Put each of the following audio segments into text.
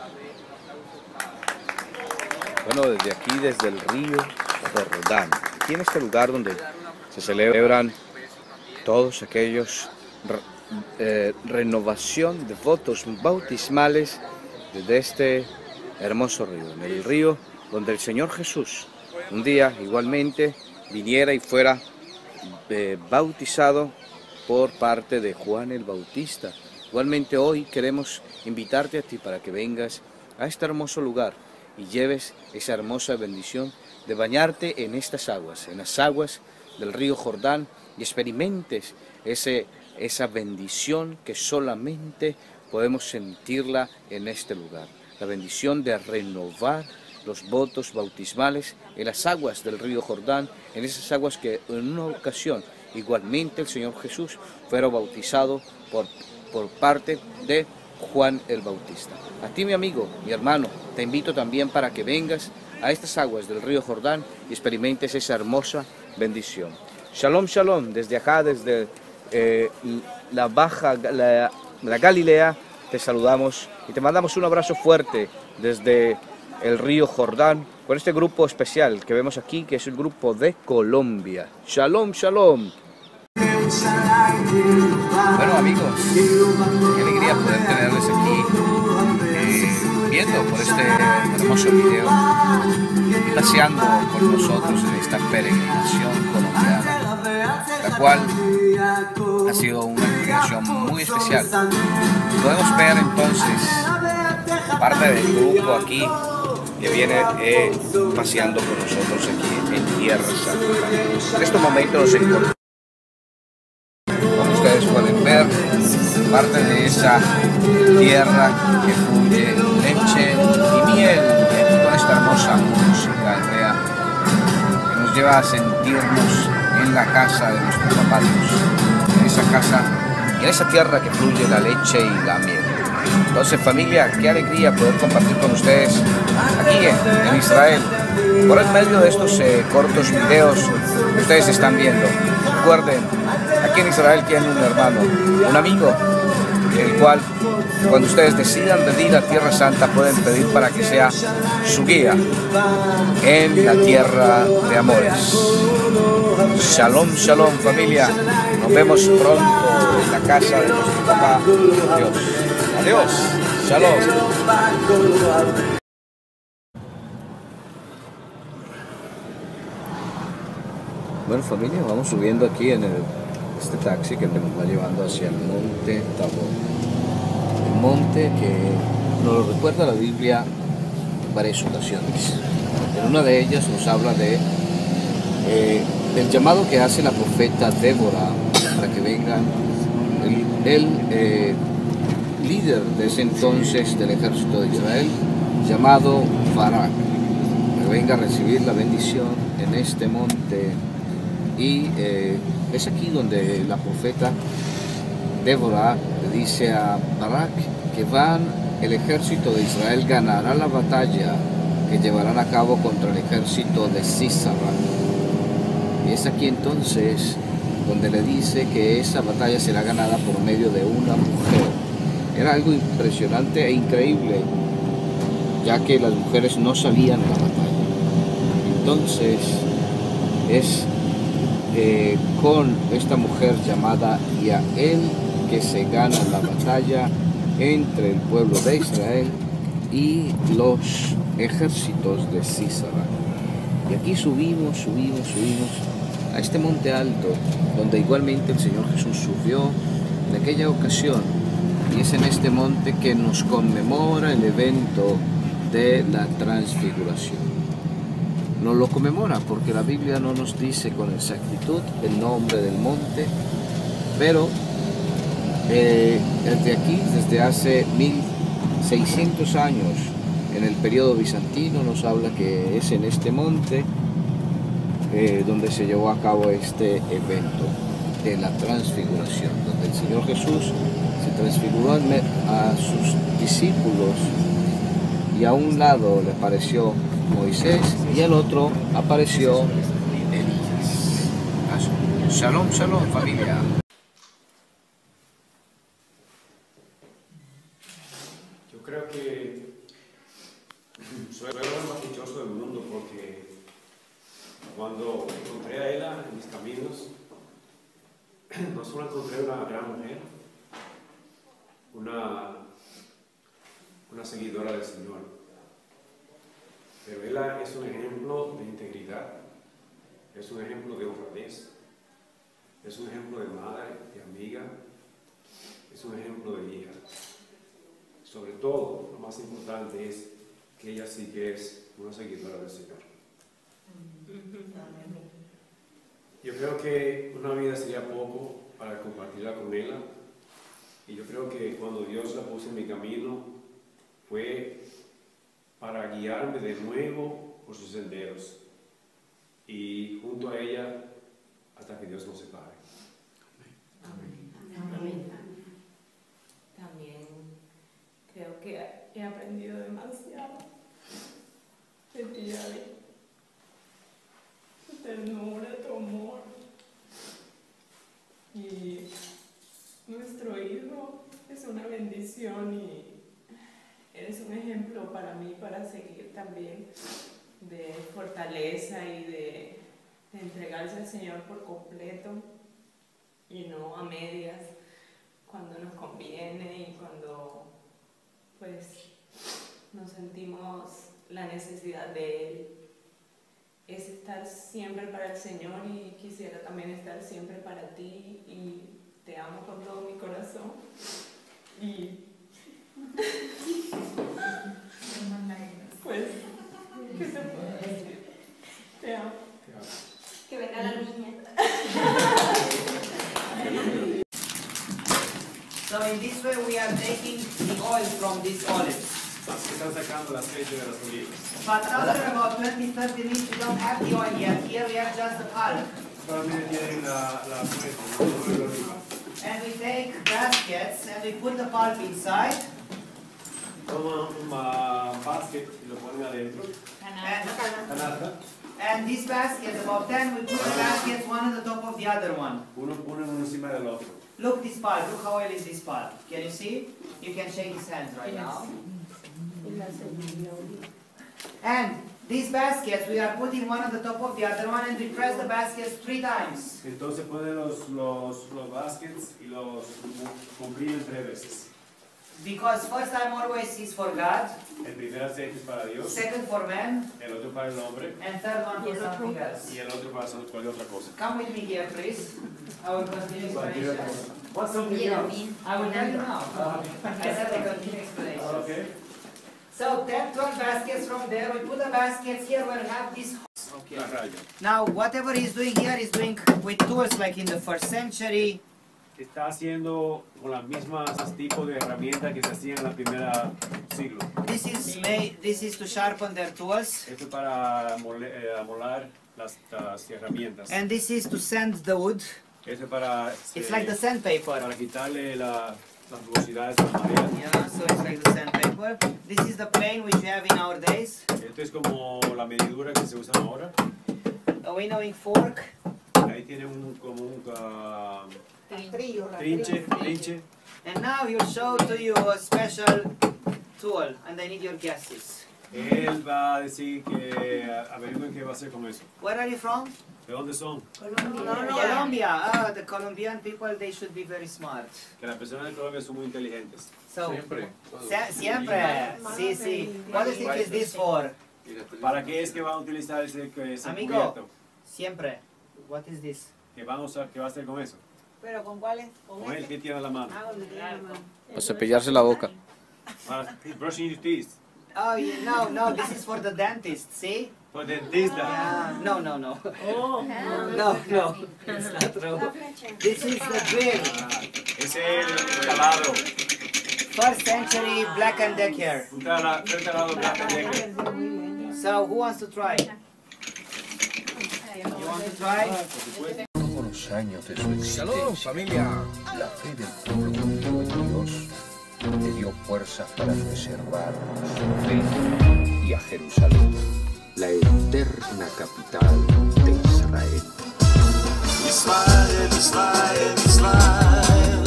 Bueno, desde aquí, desde el río Jordán, aquí en este lugar donde se celebran todos aquellos renovación de votos bautismales desde este hermoso río, en el río donde el Señor Jesús un día igualmente viniera y fuera bautizado por parte de Juan el Bautista. Igualmente hoy queremos invitarte a ti para que vengas a este hermoso lugar y lleves esa hermosa bendición de bañarte en estas aguas, en las aguas del río Jordán, y experimentes esa bendición que solamente podemos sentirla en este lugar. La bendición de renovar los votos bautismales en las aguas del río Jordán, en esas aguas que en una ocasión igualmente el Señor Jesús fuera bautizado por parte de Juan el Bautista. A ti, mi amigo, mi hermano, te invito también para que vengas a estas aguas del río Jordán y experimentes esa hermosa bendición. Shalom, shalom, desde acá, desde la Galilea, te saludamos y te mandamos un abrazo fuerte desde el río Jordán, con este grupo especial que vemos aquí, que es el grupo de Colombia. Shalom, shalom. Bueno, amigos, qué alegría poder tenerles aquí viendo por este hermoso video y paseando con nosotros en esta peregrinación colombiana, la cual ha sido una peregrinación muy especial. Podemos ver entonces parte del grupo aquí que viene paseando con nosotros aquí en Tierra Santa. En estos momentos nos encontramos, como ustedes pueden ver, parte de esa tierra que fluye leche y miel, con esta hermosa música hebrea que nos lleva a sentirnos en la casa de nuestros papás, en esa casa y en esa tierra que fluye la leche y la miel. Entonces, familia, qué alegría poder compartir con ustedes aquí en Israel, por el medio de estos cortos videos que ustedes están viendo. Recuerden, aquí en Israel tienen un hermano, un amigo, el cual cuando ustedes decidan venir a Tierra Santa pueden pedir para que sea su guía en la tierra de amores. Shalom, shalom, familia. Nos vemos pronto en la casa de nuestro papá Dios. Adiós. Shalom. Bueno, familia, vamos subiendo aquí en este taxi que nos va llevando hacia el monte Tabor. El monte que nos lo recuerda la Biblia en varias ocasiones. En una de ellas nos habla del llamado que hace la profeta Débora para que vengan el líder de ese entonces del ejército de Israel, llamado Barak, que venga a recibir la bendición en este monte. Y es aquí donde la profeta Débora le dice a Barak que el ejército de Israel ganará la batalla que llevarán a cabo contra el ejército de Sísara. Y es aquí entonces donde le dice que esa batalla será ganada por medio de una mujer. Era algo impresionante e increíble, ya que las mujeres no salían a la batalla. Entonces es con esta mujer llamada Yael que se gana la batalla entre el pueblo de Israel y los ejércitos de Sísara. Y aquí subimos a este monte alto, donde igualmente el Señor Jesús subió en aquella ocasión, y es en este monte que nos conmemora el evento de la transfiguración. Nos lo conmemora porque la Biblia no nos dice con exactitud el nombre del monte, pero desde aquí, desde hace 1600 años, en el periodo bizantino, nos habla que es en este monte donde se llevó a cabo este evento de la transfiguración, donde el Señor Jesús se transfiguró a sus discípulos, y a un lado le apareció Moisés y al otro apareció Elías. Shalom, shalom, familia. Yo creo que Soy el más dichoso del mundo porque cuando encontré a ella en mis caminos, no solo encontré una gran mujer, una seguidora del Señor, pero ella es un ejemplo de integridad, es un ejemplo de honradez, es un ejemplo de madre, de amiga, es un ejemplo de hija. Sobre todo, lo más importante es que ella sí que es una seguidora del Señor. Yo creo que una vida sería poco para compartirla con ella, y yo creo que cuando Dios la puso en mi camino fue para guiarme de nuevo por sus senderos y junto a ella hasta que Dios nos separe. Amén. Amén. También creo que he aprendido demasiado de ti, David. Tu ternura, tu amor. Y nuestro hijo es una bendición y eres un ejemplo para mí, para seguir también, de fortaleza y de entregarse al Señor por completo y no a medias, cuando nos conviene y cuando pues nos sentimos la necesidad de Él. Es estar siempre para el Señor y quisiera también estar siempre para ti y te amo con todo mi corazón. Y pues, ¿qué te puedo decir? Te amo. Que venga la niña. So in this way we are taking the oil from these olives. Están sacando el aceite de las olivas. But after about 20-30 minutes we don't have the oil yet. Here we have just the pulp. Solamente tienen la fuente, no la oliva. And we take baskets and we put the pulp inside. Toman un basket y lo ponen adentro. Canasta. And these baskets, about 10, we put the baskets one on the top of the other one. Uno ponen uno encima del otro. Look this pulp, look how oil is this pulp. Can you see? You can shake his hands right now. And these baskets, we are putting one on the top of the other one and we press the baskets 3 times. Entonces ponen los baskets y los comprimen 3 veces. Because first time always is for God, El primer aceite es para Dios, second for man, el otro para el hombre and third one for something else. y el otro para cualquier otra cosa. Come with me here, please. I will continue explanation. What's something else? I will tell you now. I said I continue explanation. Okay. So 12 baskets from there. We put the baskets here. We'll have this. Okay. La raya. Now whatever he's doing here is doing with tools like in the 1st century. Está haciendo con las mismas tipos de herramientas que se hacían en el primer siglo. This is to sharpen their tools. Esto es para amolar las herramientas. And this is to sand the wood. Esto es para It's like the sandpaper. para quitarle las rugosidades a la madera. Yeah, so it's like the sandpaper. This is the plane which we have in our days. Esto es como la medidura que se usa ahora. A winnowing fork. Ahí tiene como un trinche. And now he'll show to you a special tool, and I need your guesses. Él va a decir que averigüen qué va a hacer con eso. Where are you from? ¿De dónde son? Colombia. Ah, the Colombian people, they should be very smart. Que las personas de Colombia son muy inteligentes. So, Siempre. siempre. Sí, sí. What do you think is this for? ¿Para qué es que van a utilizar ese Amigo. cubierto? Siempre. What is this? ¿Qué van a usar? ¿Qué va a hacer con eso? ¿Pero con cuáles? Con él, ¿qué tiene en la mano? Ah, con el que tiene la mano. Para cepillarse la boca. Para brushing your teeth. Oh, yeah, no, this is for the dentist, see? Por dentista. No. No, it's not true. This is the drill. Es el taladro. 1st century Black and Decker. Un taladro Black and Decker. So, who wants to try? You want to try? Todos los años de su existencia, ¡Salud, familia! la fe del pueblo confió en Dios, le dio fuerzas para preservar su fe y a Jerusalén, la eterna capital de Israel. Israel, Israel, Israel,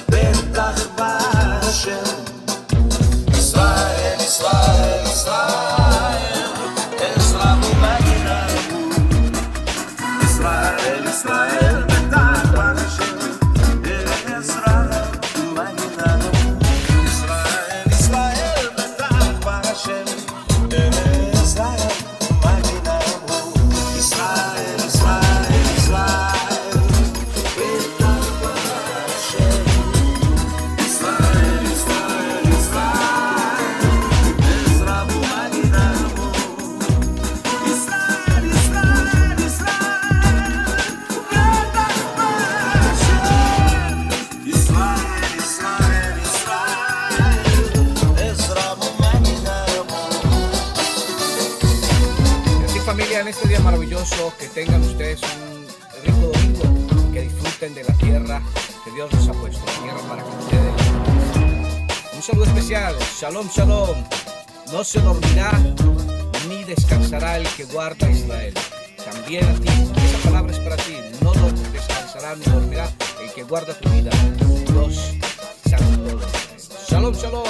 בטח בהשם. Israel, Israel, Israel. familia, en este día maravilloso, que tengan ustedes un rico domingo, que disfruten de la tierra que Dios les ha puesto, la tierra para que ustedes. Un saludo especial, shalom, shalom. No se dormirá ni descansará el que guarda a Israel. También a ti, esa palabra es para ti. No descansará ni dormirá el que guarda tu vida. Dios santo. Shalom, shalom.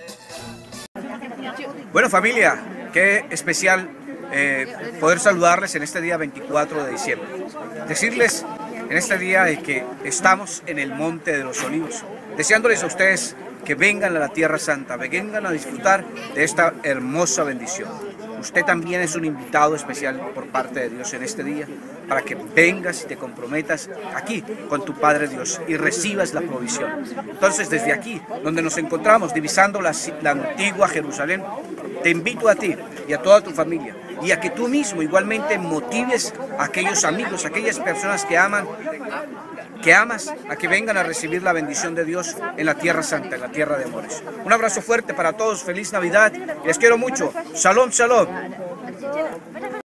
Bueno, familia, qué especial poder saludarles en este día 24 de diciembre. Decirles en este día de que estamos en el Monte de los Olivos, deseándoles a ustedes que vengan a la Tierra Santa, vengan a disfrutar de esta hermosa bendición. Usted también es un invitado especial por parte de Dios en este día, para que vengas y te comprometas aquí con tu Padre Dios y recibas la provisión. Entonces, desde aquí, donde nos encontramos, divisando la antigua Jerusalén, te invito a ti y a toda tu familia, y a que tú mismo igualmente motives a aquellos amigos, a aquellas personas que amas, a que vengan a recibir la bendición de Dios en la Tierra Santa, en la Tierra de Amores. Un abrazo fuerte para todos, feliz Navidad, les quiero mucho. Shalom, shalom.